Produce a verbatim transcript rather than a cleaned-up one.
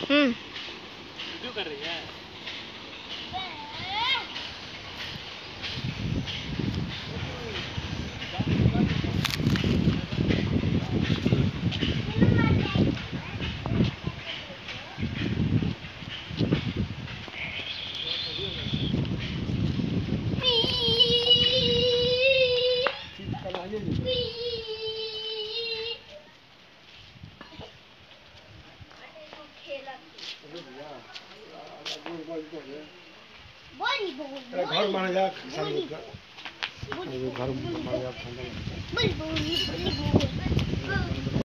हम्म video कर रही है। घर माना जा घर माना जा